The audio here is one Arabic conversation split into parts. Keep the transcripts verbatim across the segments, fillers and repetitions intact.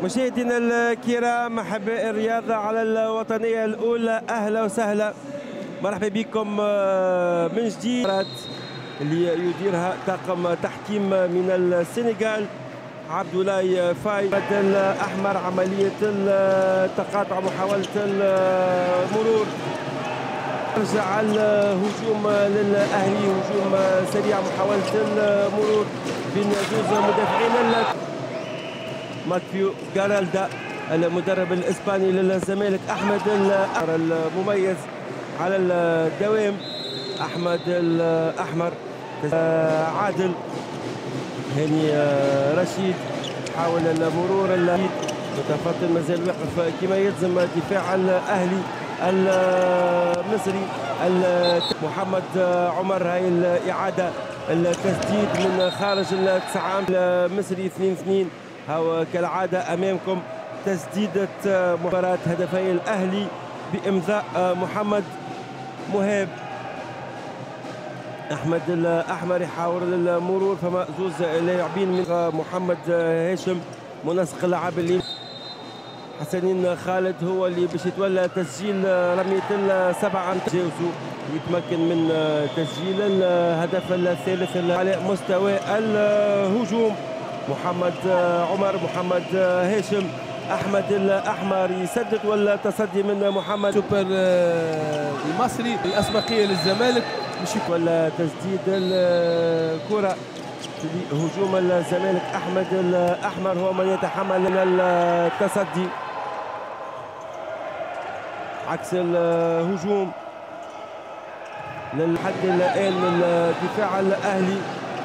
مشاهدينا الكرام احباء الرياضه على الوطنيه الاولى، اهلا وسهلا، مرحبا بكم من جديد اللي يديرها طاقم تحكيم من السنغال عبد الله فاي. الاحمر عمليه التقاطع، محاوله المرور، رجع الهجوم للاهلي، هجوم سريع، محاوله المرور بين جوز مدافعين. ماتيو جارالدا المدرب الاسباني للزمالك، احمد المميز على الدوام، احمد الاحمر، عادل هاني رشيد حاول المرور، متفضل مازال واقف كما يلزم دفاع الاهلي المصري. محمد عمر، هاي الاعاده، التسديد من خارج التسعة المصري اثنين اثنين. هو كالعاده امامكم تسديده مباراه هدفي الاهلي بامضاء محمد مهاب. احمد الاحمر يحاول المرور، فما زوز لاعبين من محمد هاشم منسق اللعب اللي حسنين خالد هو اللي باش يتولى تسجيل رميه السبعه، تجاوزوا يتمكن من تسجيل الهدف الثالث على مستوى الهجوم. محمد عمر، محمد هاشم، احمد الاحمر يسدد ولا تصدي من محمد سوبر المصري، الاسبقيه للزمالك مش ولا تسديد الكره في هجوم الزمالك. احمد الاحمر هو من يتحمل التصدي عكس الهجوم. للحد الان الدفاع الاهلي،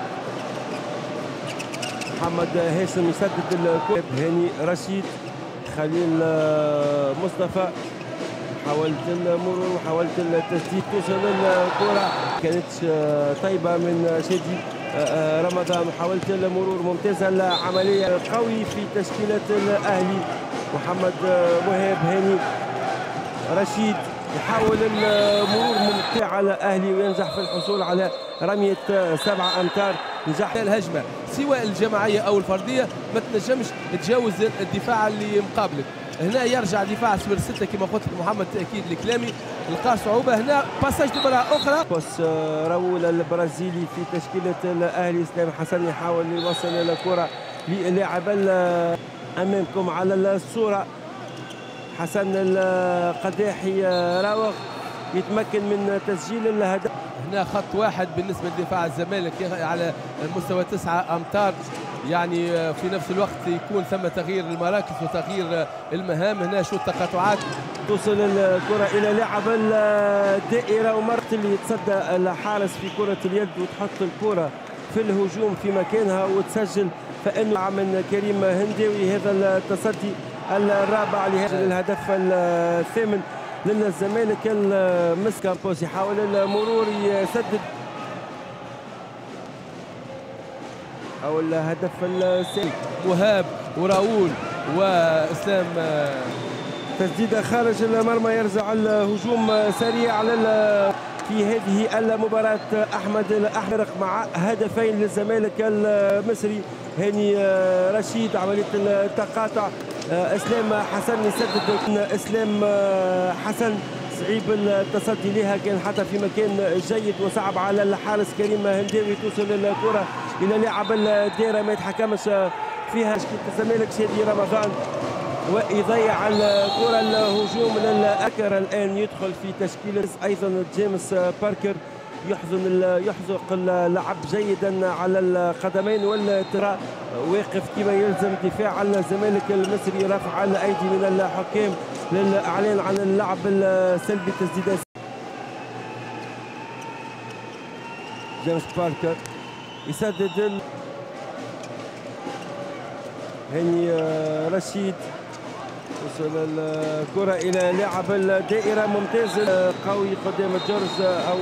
محمد هاشم يسدد الكره، هاني رشيد، خليل مصطفى، حاولت المرور وحاولت التسديد، توصل الكره كانت طيبه من شادي رمضان، محاولة المرور ممتازة، العملية قوي في تشكيلة الأهلي. محمد مهاب، هاني رشيد يحاول المرور ممتع على الأهلي وينجح في الحصول على رمية سبعة أمتار. نجاح الهجمة سواء الجماعية أو الفردية ما تنجمش تجاوز الدفاع اللي مقابلك. هنا يرجع دفاع سوبر ستة كما قلت لك محمد، تأكيد لكلامي، لقى صعوبة هنا. باساج مرة أخرى، بوس راول البرازيلي في تشكيلة الأهلي، اسلام حسن يحاول يوصل الكرة للاعب أمامكم على الصورة، حسن القداحي راوغ يتمكن من تسجيل الهدف. هنا خط واحد بالنسبة لدفاع الزمالك على مستوى تسعة أمتار، يعني في نفس الوقت يكون ثم تغيير المراكز وتغيير المهام. هنا شو التقاطعات، توصل الكرة إلى لاعب الدائرة ومرت اللي يتصدى الحارس في كرة اليد وتحط الكرة في الهجوم في مكانها وتسجل، فإنه من كريم هنداوي هذا التصدي الرابع لهذا الهدف الثامن للزمالك. المس كامبوس يحاول المرور يسدد او الهدف الثاني. مهاب وراؤول واسلام، تسديده خارج المرمى، يرجع الهجوم سريع على في هذه المباراه. احمد الاحمر مع هدفين للزمالك المصري، هاني رشيد عمليه التقاطع، اسلام حسن يسدد، اسلام حسن صعيب التصدي لها، كان حتى في مكان جيد وصعب على الحارس كريم هنداوي. توصل الكره الى لاعب الدائره ما يتحكمش فيها تشكيله الزمالك شادي رمضان ويضيع الكره. الهجوم للاكر الان يدخل في تشكيله ايضا جيمس باركر، يحضن يحزق اللعب جيدا على القدمين والترى، واقف كما يلزم دفاع الزمالك المصري، رفع الايدي من الحكام للاعلان عن اللعب السلبي. تسديده جيمس باركر يسدد، هاني رشيد، وصل الكرة إلى لاعب الدائرة ممتاز قوي قدام جورج أو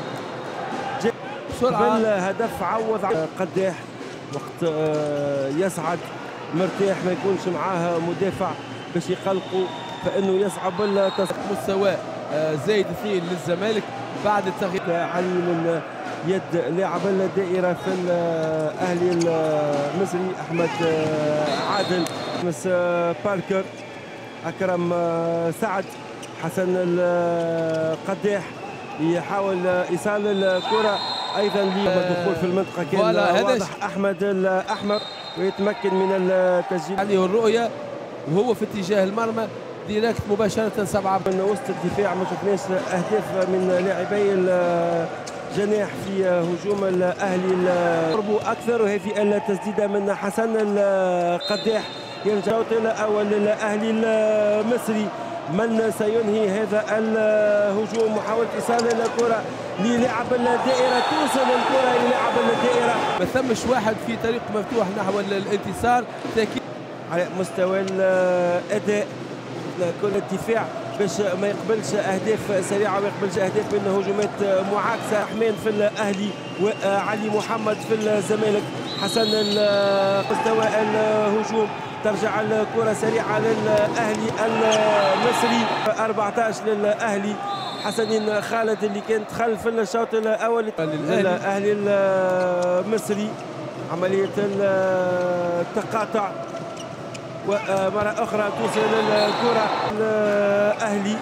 بسرعة بالهدف، عوض قداح وقت يصعد مرتاح، ما يكونش معاه مدافع باش يقلقوا، فإنه يصعب مستوى زايد اثنين للزمالك بعد التغيير. علي من يد لاعب الدائرة في الأهلي المصري أحمد عادل مس باركر، اكرم سعد، حسن القداح يحاول ايصال الكره ايضا للدخول في المنطقه. كان واضح احمد الاحمر ويتمكن من التسجيل عليه الرؤيه وهو في اتجاه المرمى ديريكت مباشره. سبعه من وسط الدفاع ما شفناش اهداف من لاعبي الجناح في هجوم الاهلي قربوا اكثر. وهذه التسديده من حسن القداح ينجح الاول للاهلي المصري. من سينهي هذا الهجوم؟ محاولة إيصال الكرة للاعب الدائرة، توصل الكرة للاعب الدائرة. ما ثمش واحد في طريق مفتوح نحو الانتصار. تأكيد على مستوى الأداء كل الدفاع باش ما يقبلش أهداف سريعة وما يقبلش أهداف من هجومات معاكسة. رحمن في الأهلي وعلي محمد في الزمالك. حسن مستوى الهجوم، ترجع الكرة سريعة للأهلي المصري. أربعة عشر للأهلي. حسنين خالد اللي كان دخل في الشوط الأول للأهلي المصري. عملية التقاطع ومرة أخرى توصل الكرة الأهلي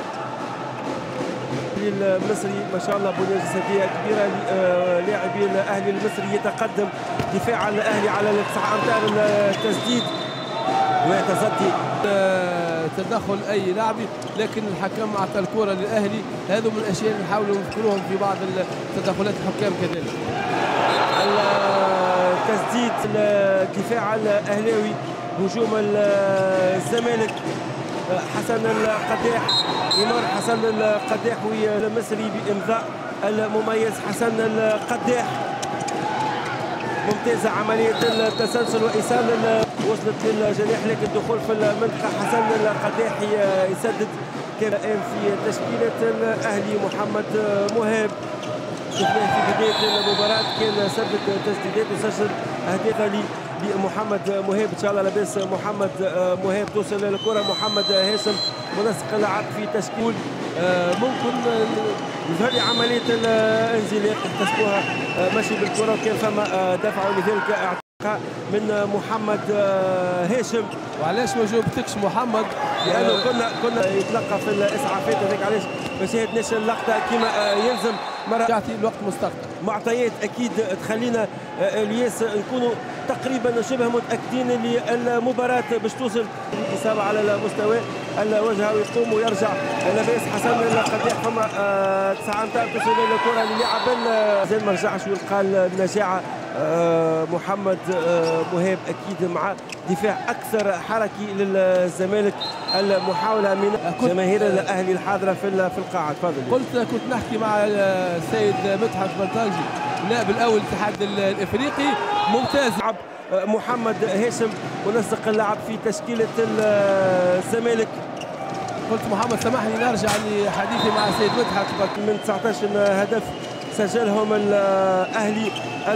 المصري. ما شاء الله بنية جسدية كبيرة لاعبي الأهلي المصري. يتقدم دفاع الأهلي على تسعة أمتار التسديد ويتصدي تدخل اي لاعبي، لكن الحكم اعطى الكره للاهلي. هذو من الاشياء اللي نحاولوا نذكروهم في بعض التدخلات الحكام كذلك. التسديد الدفاع الاهلاوي، هجوم الزمالك. حسن القداح يمر حسن القداح المصري بامضاء المميز. حسن القداح ممتازة عملية التسلسل وإيصال وصلت للجناح، لكن الدخول في المنطقة. حسن القداح يسدد. كان في تشكيلة الأهلي محمد مهاب، شفناه في بداية المباراة كان سدد تسديدات وسجل أهداف لمحمد مهاب. إن شاء الله لاباس محمد مهاب. توصل الكرة محمد هاشم منسق اللعب في تشكيل. ممكن يظهر لي عملية الانزلاق احتسبوها ماشي بالكرة، وكان فما دفع لذلك اعتقاء من محمد هاشم. وعلاش ما جاوبتكش محمد؟ لأنه كنا كنا يتلقى في الإسعافات، هذاك علاش ما شاهدناش اللقطة كما يلزم. مرة تعطي الوقت مستقطع. معطيات أكيد تخلينا الياس نكونوا تقريبا شبه متأكدين اللي المباراة باش توصل الإصابة على المستوى الوجه ويقوم ويرجع لاباس. حسن القداح فما تسعة أمتار توصل الكرة للاعب زين ما رجعش ويلقى النجاعة. محمد مهاب أكيد مع دفاع أكثر حركي للزمالك. المحاولة من جماهير الأهلي الحاضرة في في القاعة. تفضل. قلت كنت نحكي مع السيد مدحت بلطاجي النائب الأول الاتحاد الإفريقي. ممتاز. محمد هاشم منسق اللعب في تشكيلة الزمالك. قلت محمد سامحني نرجع لحديثي مع السيد مدحت. من تسعة عشر هدف سجلهم الأهلي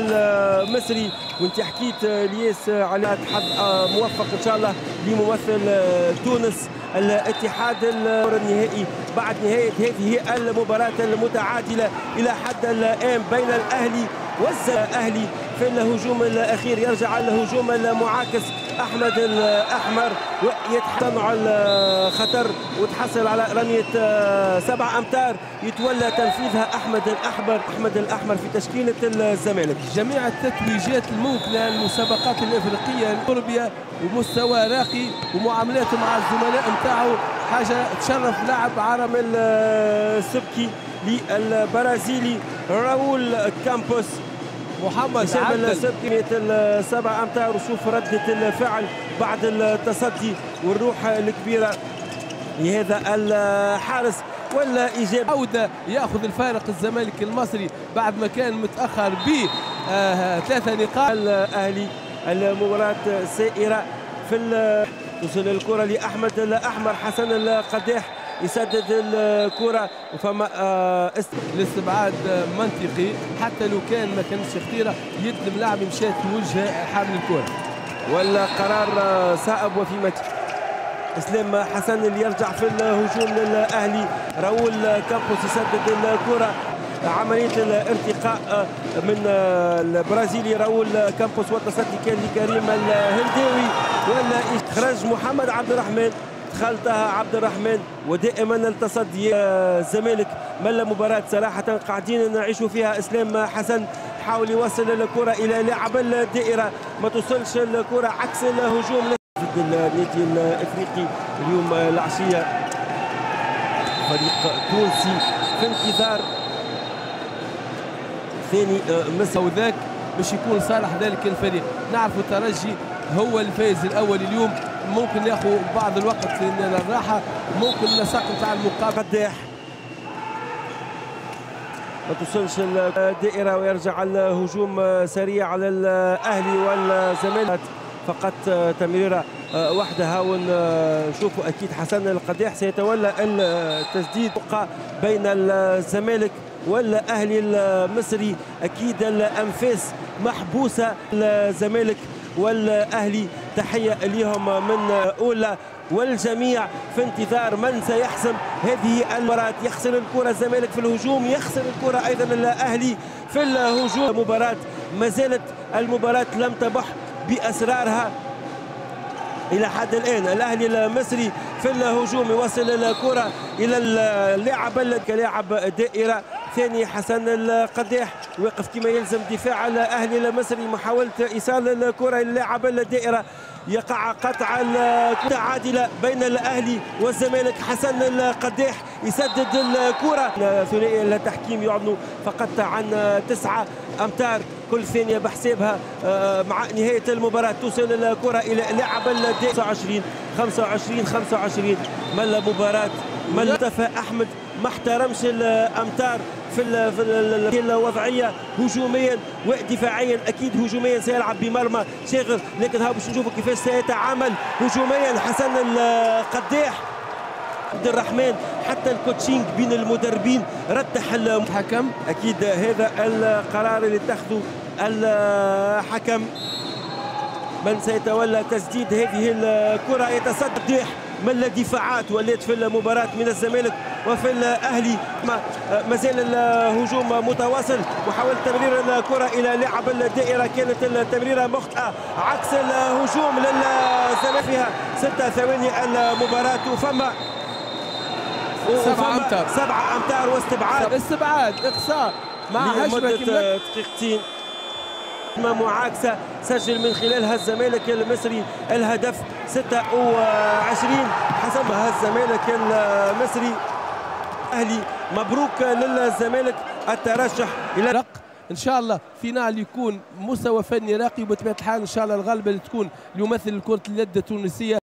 المصري، وانت حكيت الياس على حظ موفق ان شاء الله لممثل تونس. الاتحاد النهائي بعد نهايه هذه المباراه المتعادله الى حد الان بين الاهلي والزمالك. في الهجوم الاخير يرجع الهجوم المعاكس. احمد الاحمر ويتصنع الخطر وتحصل على رميه سبع امتار يتولى تنفيذها احمد الاحمر. احمد الاحمر في تشكيله الزمالك. جميع التتويجات الممكنه المسابقات الافريقيه تربيه ومستوى راقي ومعاملاته مع الزملاء نتاعو حاجه تشرف. لاعب عرم السبكي للبرازيلي راؤول كامبوس. محمد عبد سبكي السبع امتار. وشوف رده الفعل بعد التصدي والروح الكبيره لهذا الحارس ولا ايجاب عوده ياخذ الفارق الزمالك المصري بعد ما كان متاخر ب آه ثلاثه نقاط. الاهلي المباراه سائره في توصل الكره لاحمد الاحمر. حسن القداح يسدد الكره وفما آه الاستبعاد منطقي حتى لو كان ما كانتش خطيره. يد الملاعب مشات في وجه حامل الكره ولا قرار صائب وفي مكان. اسلام حسن اللي يرجع في الهجوم للاهلي. راؤول كامبوس يسدد الكره. عمليه الارتقاء من البرازيلي راؤول كامبوس والتصدي كان لكريم الهنداوي ولا خرج محمد عبد الرحمن، دخل طه عبد الرحمن. ودائما التصدي الزمالك من المباراة صراحة قاعدين نعيشوا فيها. اسلام حسن حاول يوصل الكرة إلى لاعب الدائرة، ما توصلش الكرة عكس الهجوم ضد النادي الافريقي اليوم العشية. فريق تونسي في انتظار ثاني مصر، وذاك باش يكون صالح ذلك الفريق. نعرف الترجي هو الفائز الاول اليوم، ممكن ياخذ بعض الوقت للراحه، ممكن النسق نتاع المقابله. قداح ما توصلش الدائره ويرجع الهجوم سريع على الاهلي والزمالك. فقط تمريره وحدها ونشوفوا اكيد حسن القداح سيتولى التسديد بين الزمالك والاهلي المصري. اكيد الانفاس محبوسه الزمالك والاهلي. تحيه لهم من اولى، والجميع في انتظار من سيحسم هذه المباراة. يخسر الكرة الزمالك في الهجوم، يخسر الكرة ايضا الاهلي في الهجوم. مباراة ما زالت المباراة لم تبح باسرارها الى حد الان. الاهلي المصري في الهجوم يوصل الكرة الى اللاعب كلاعب دائرة ثاني حسن القداح، يوقف كما يلزم دفاع الاهلي المصري. محاولة ايصال الكرة الى لاعب الدائرة، يقع قطع الكرة عادلة بين الاهلي والزمالك. حسن القداح يسدد الكرة. ثنائي التحكيم يعلن فقط عن تسعة امتار كل ثانية بحسابها مع نهاية المباراة. توصل الكرة إلى لاعب الدائرة. خمسة وعشرين خمسة وعشرين خمسة وعشرين من المباراة. من مصطفى أحمد ما احترمش الأمتار في في الوضعية هجوميا ودفاعيا. أكيد هجوميا سيلعب بمرمى شاغر، لكن ها باش نشوفوا كيفاش سيتعامل هجوميا حسن القداح. عبد الرحمن حتى الكوتشينج بين المدربين رتح الحكم. اكيد هذا القرار اللي اتخذه الحكم. من سيتولى تسديد هذه الكره؟ يتصدى من الدفاعات ولات في المباراه من الزمالك وفي الاهلي. ما زال الهجوم متواصل. محاوله تمرير الكره الى لاعب الدائره، كانت التمريره مخطئه عكس الهجوم للزمالك. فيها ستة ثواني المباراه وفما سبعة امتار سبعة امتار واستبعاد استبعاد اقصاء مع هجمه دقيقتين معاكسه. سجل من خلالها الزمالك المصري الهدف ستة وعشرين حسبها الزمالك المصري. اهلي مبروك للزمالك الترشح الى رق. ان شاء الله فينال يكون مستوى فني راقي، وبطبيعه الحال ان شاء الله الغلبه اللي تكون ليمثل كره اليد التونسيه.